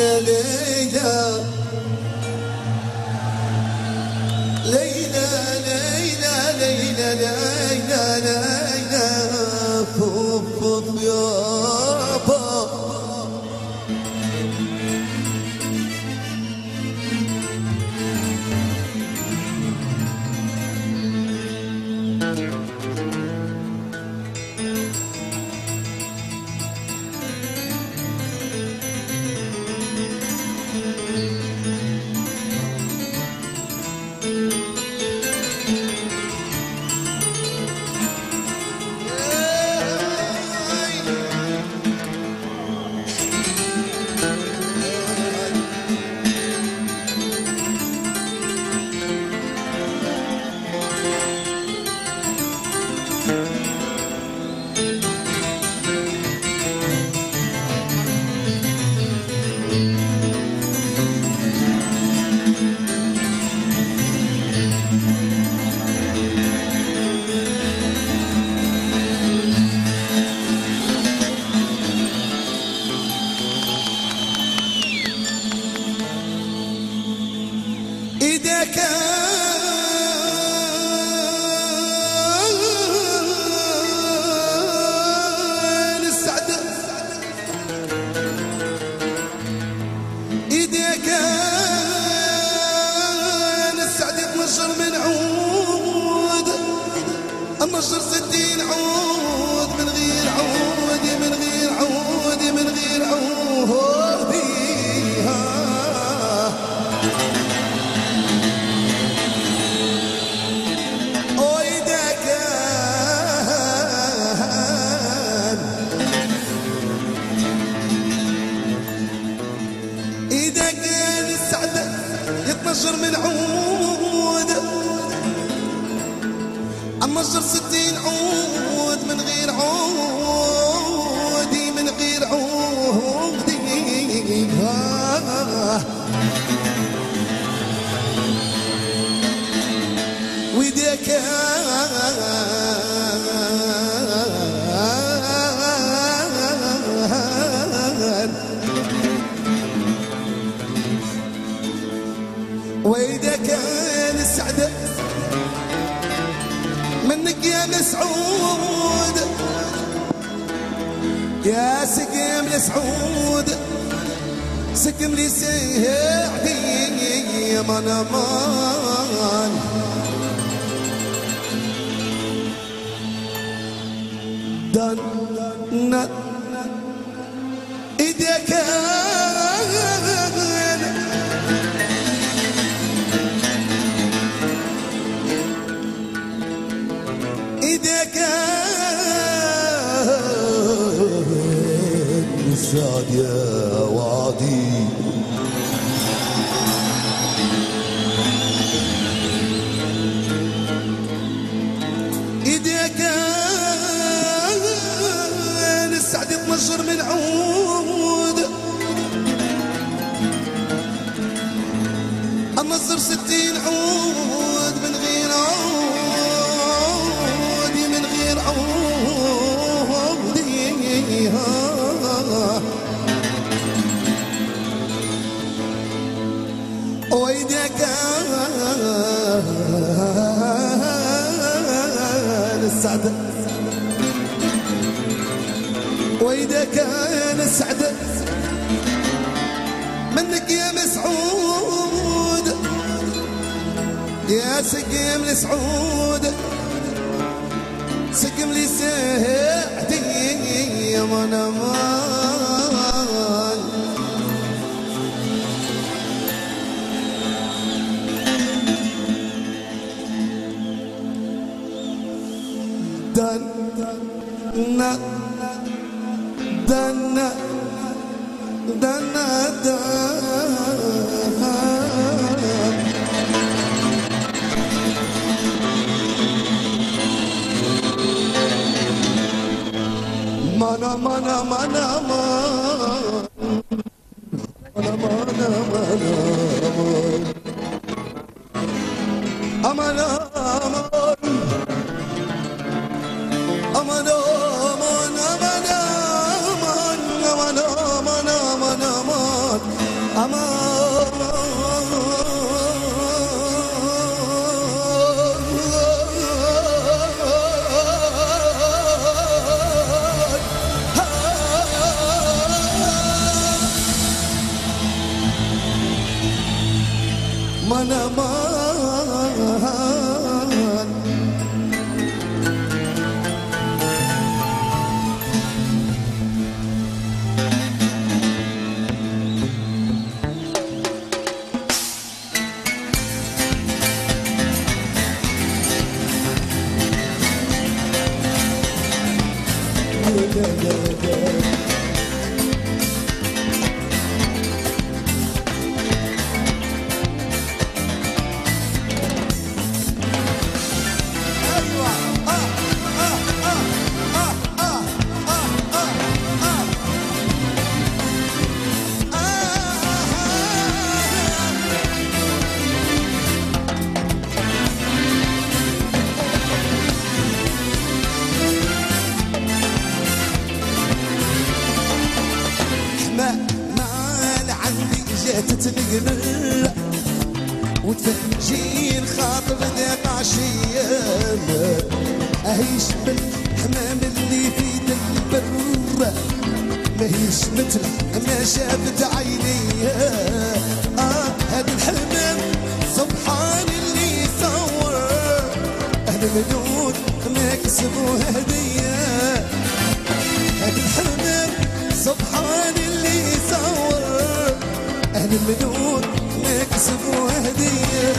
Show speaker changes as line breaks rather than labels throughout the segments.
ليلى ليلى ليلى ليلى ليلى فوف يابا إذا كان السعد يتنشر من عود النشر 60 عود من غير عود من غير عود من غير عود يتنشر من عود النشر 60 عود من غير عود من غير عود وإذا وإذا كان السعد منك يا مسعود يا سقم لسعود سقم لي سعدي يا من امان دن إذا كان إذا كان السعد يا وعدي إذا كان السعد يتنشر من عود النصر 60 عود من غير عود من غير عود وإذا كان السعد وإذا كان السعد منك يا مسعود يا سقم لسعود سقم لي سعدي يا من امان دن دن دن mana mana mana mana mana mana mana mana تتنقل وتفجين خاطر ذاك عشية أهيش بالحمام اللي في البر ما هيش مثل ما شافت عيني هذا الحمام سبحان اللي صور أهل المدود ما كسبوا هدية هذا الحمام سبحان اللي صور أهل المدود ما كسبوا هدية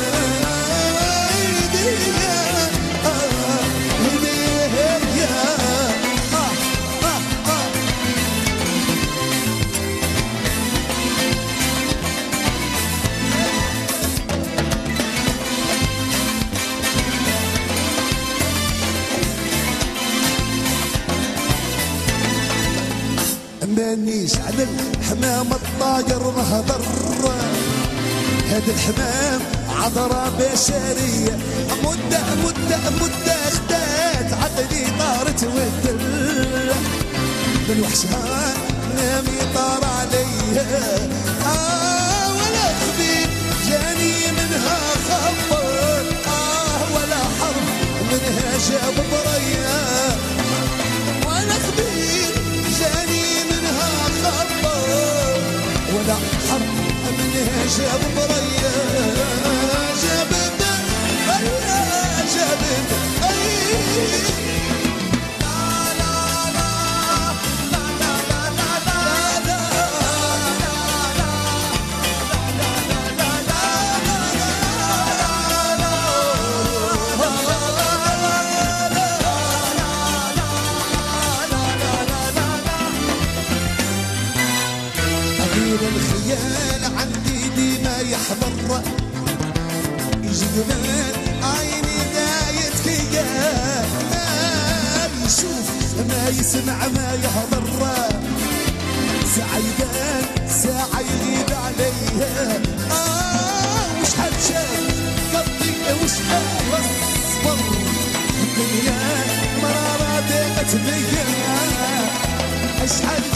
مانيش على الحمام الطاير نهضر هذا الحمام عذرة بشرية مدة اختات عقلي طارت والدل من وحشها نام يطار عليا ولا خبيب جاني منها خبر ولا حرب منها جاب بريا ولا خبيب جاني ولا حرب منها جاب بريا جابت جابت الخيال عندي ديما يحضر يجي جمال عيني دايت كيان ما يشوف ما يسمع ما يهضر سعيدان ساعة يغيب عليها وشحال شاف قلبي وشحال صبر الدنيا مرارة دامت بيا اشحال